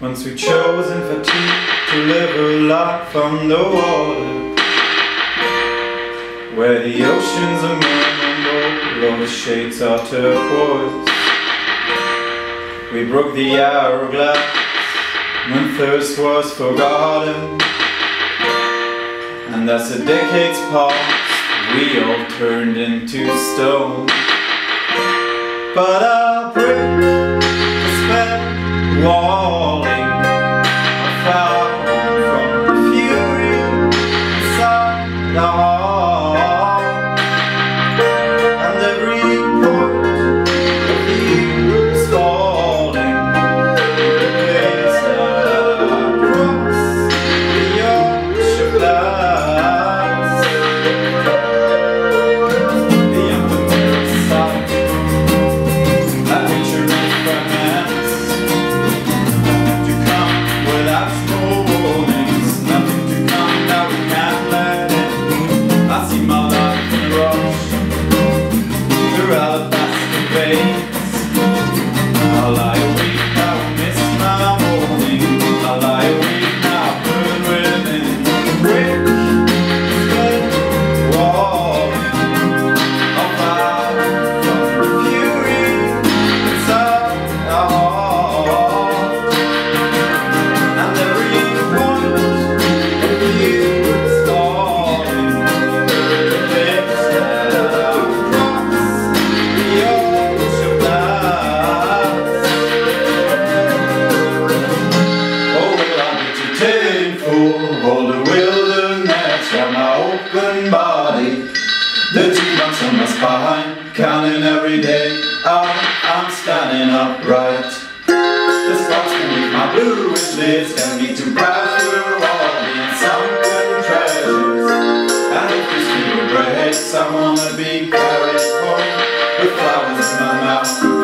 Once we chose in fatigue to live a life on the water, where the oceans are murmurable, all the shades are turquoise. We broke the hourglass when thirst was forgotten, and as the decades passed, we all turned into stone. But I'll break the spell, walling afar from the fury inside our heart, and every point of view is falling in the place that I cross the ocean glass. Beyond the mirror side, I picture of romance, nothing to come without small warnings, nothing to come that we can't let in. I see my life in a rush through alabaster veins. I lie awake now and miss my morning. I lie awake now, burn within. Break the walling of fire from the fury inside our heart, and every point of view is falling in the place that I cross the ocean glass. Oh, well, I'm entertained for all the wilderness from my open body, the 2 months on my spine, counting every day out, I'm standing upright. The sparks beneath my blue wish list can be too bright through all the unsunken treasures. And if this fever breaks, I wanna be carried home with flowers in my mouth.